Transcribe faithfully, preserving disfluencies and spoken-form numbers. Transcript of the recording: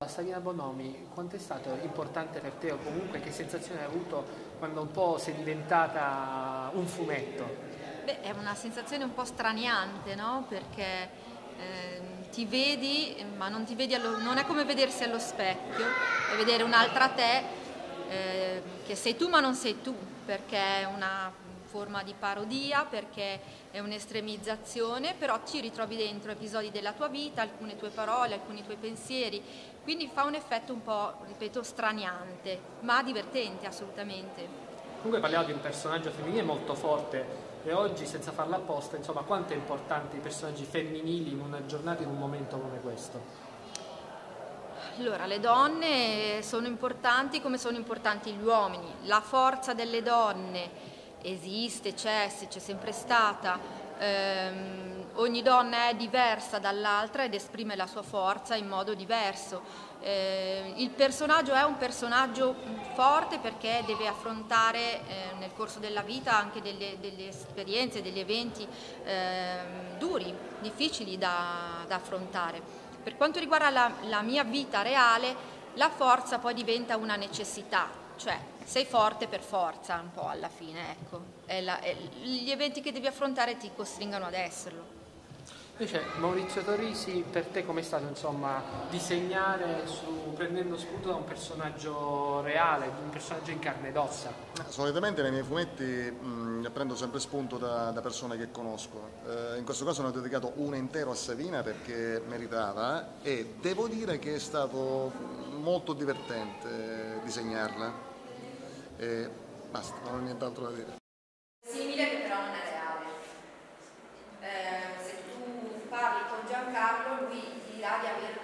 Savina Bonomi, quanto è stato importante per te, o comunque che sensazione hai avuto quando un po' sei diventata un fumetto? Beh, è una sensazione un po' straniante, no? Perché eh, ti vedi, ma non ti vedi allo, non è come vedersi allo specchio e vedere un'altra te, eh, che sei tu ma non sei tu, perché è una forma di parodia, perché è un'estremizzazione, però ti ritrovi dentro episodi della tua vita, alcune tue parole, alcuni tuoi pensieri, quindi fa un effetto un po', ripeto, straniante, ma divertente assolutamente. Comunque parliamo di un personaggio femminile molto forte e oggi, senza farla apposta, insomma, quanto è importante i personaggi femminili in una giornata, in un momento come questo? Allora, le donne sono importanti come sono importanti gli uomini. La forza delle donne esiste, c'è, c'è sempre stata. Ehm, ogni donna è diversa dall'altra ed esprime la sua forza in modo diverso. Eh, il personaggio è un personaggio forte perché deve affrontare eh, nel corso della vita anche delle, delle esperienze, degli eventi eh, duri, difficili da, da affrontare. Per quanto riguarda la, la mia vita reale, la forza poi diventa una necessità, cioè sei forte per forza un po' alla fine, ecco. È la, è, gli eventi che devi affrontare ti costringono ad esserlo. Invece Maurizio Torrisi, per te com'è stato, insomma, disegnare su, prendendo spunto da un personaggio reale, di un personaggio in carne ed ossa? Solitamente nei miei fumetti mh, prendo sempre spunto da, da persone che conosco. Eh, in questo caso ne ho dedicato uno intero a Savina perché meritava e devo dire che è stato molto divertente disegnarla. E basta, non ho nient'altro da dire. Simile che però non è reale. Eh, se tu parli con Giancarlo, lui ti dirà di aver